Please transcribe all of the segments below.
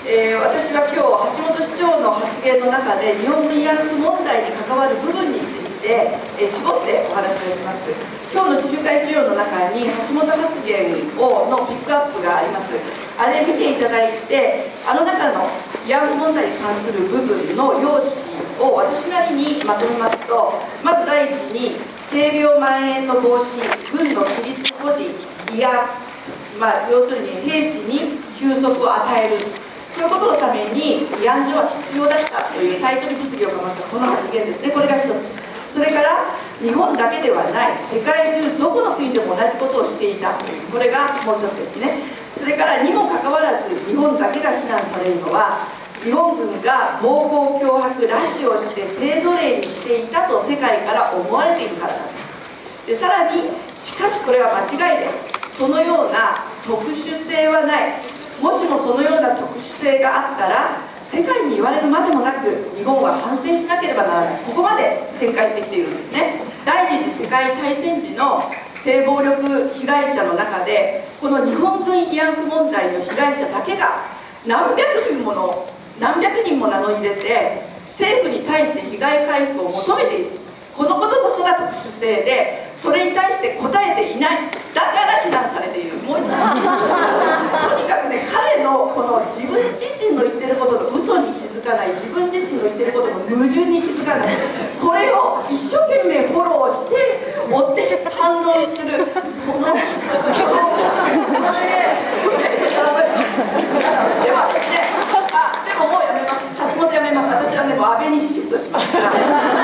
私は今日橋本市長の発言の中で日本の慰安婦問題に関わる部分について、絞ってお話をします。今日の集会資料の中に橋本発言のピックアップがあります。あれ見ていただいて、あの中の慰安婦問題に関する部分の要旨を私なりにまとめますと、まず第一に性病蔓延の防止、軍の規律保持、慰安、要するに兵士に休息を与える、そういうことのために慰安所は必要だったという最初に物議をかましたこの発言ですね。これが一つ。それから日本だけではない世界中どこの国でも同じことをしていたという、これがもう一つですね。それからにもかかわらず日本だけが非難されるのは、日本軍が暴行脅迫拉致をして性奴隷にしていたと世界から思われているからだで、さらにしかしこれは間違いで、そのような特殊性はない。もしもそのような特殊性があったら世界に言われるまでもなく日本は反省しなければならない、ここまで展開してきているんですね。第二次世界大戦時の性暴力被害者の中で、この日本軍慰安婦問題の被害者だけが何百人も名乗り出て政府に対して被害回復を求めている。このことこそが特殊性で、それに対して答えていない、だから非難されている。もう一度とにかくね、彼のこの自分自身の言ってることの嘘に気づかない、自分自身の言ってることの矛盾に気づかない、これを一生懸命フォローして追って反論する、このではですね、でももうやめます。橋本やめます。私はね、もう安倍にシフトしますから。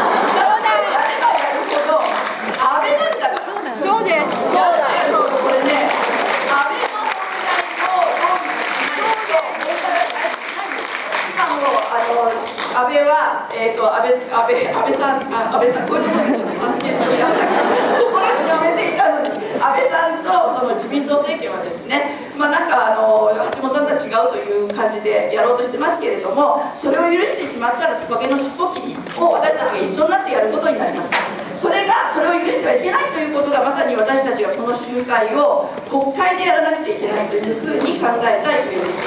安倍なんだから。そうです。これね、安倍の問題を今も安倍は安倍さんこういうところにちょっと参見してやめていたのに、安倍さんとその自民党政権はですね、なんか橋本さんとは違うという感じでやろうとしてますけれども、それを許してしまったらトカゲの尻尾切りを私たちが一緒になってやることになります。それを許してはいけないということが、まさに私たちがこの集会を国会でやらなくちゃいけないというふうに考えたいというです。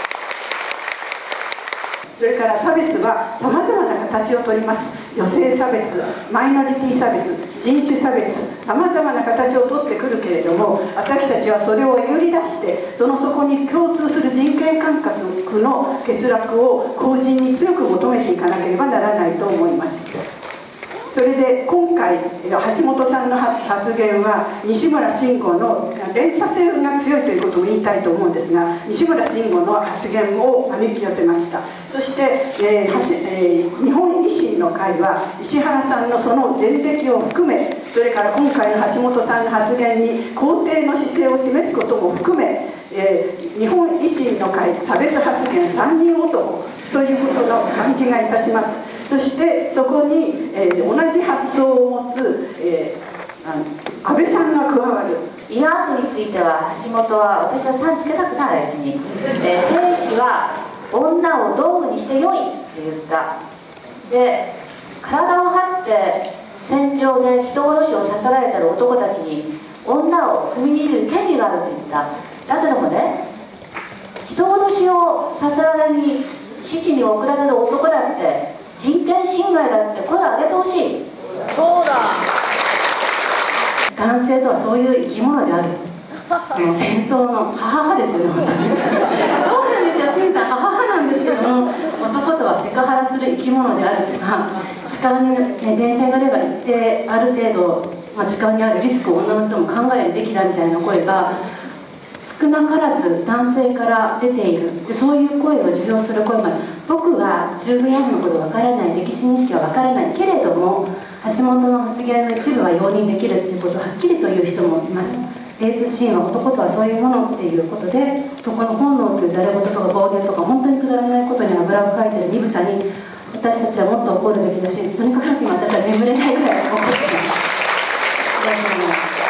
それから差別はさまざまな形をとります。女性差別、マイノリティ差別、人種差別、さまざまな形をとってくるけれども、私たちはそれをえぐり出して、その底に共通する人権感覚の欠落を公人に強く求めていかなければならないと思います。それで今回橋本さんの発言は西村慎吾の連鎖性が強いということを言いたいと思うんですが、西村慎吾の発言を招き寄せました。そして、日本維新の会は石原さんのその前歴を含め、それから今回の橋本さんの発言に肯定の姿勢を示すことも含め、日本維新の会差別発言三人男ということの感じがいたします。そしてそこに、同じ発想を持つ、安倍さんが加わる。 慰安婦については橋本は、私はさんつけたくない、あいつに、兵士は女を道具にしてよいって言った。で、体を張って戦場で人殺しをさせられてる男たちに女を踏みにじる権利があるって言った。だけどもね、人殺しをさせられに死地に送られる男だって人権侵害だって声を上げてほしい。 そうだ。 男性とはそういう生き物である。戦争の母ですよね、本当に。そうなんですよ、清水さん、母なんですけども、男とはセクハラする生き物であるとか、痴漢に、電車に乗れば一定ある程度、痴漢にあるリスクを女の人も考えるべきだみたいな声が少なからず男性から出ている。そういう声を受容する声もある。僕は従軍慰安婦のことわからない、歴史認識はわからないけれども、橋本の発言の一部は容認できるっていうことをはっきりと言う人もいます。レイプシーンは男とはそういうものっていうことで、男の本能というざれ言とか暴言とか本当にくだらないことにあぐらをかいてる鈍さに、私たちはもっと怒るべきだし、とにかく今私は眠れないぐらい怒っています。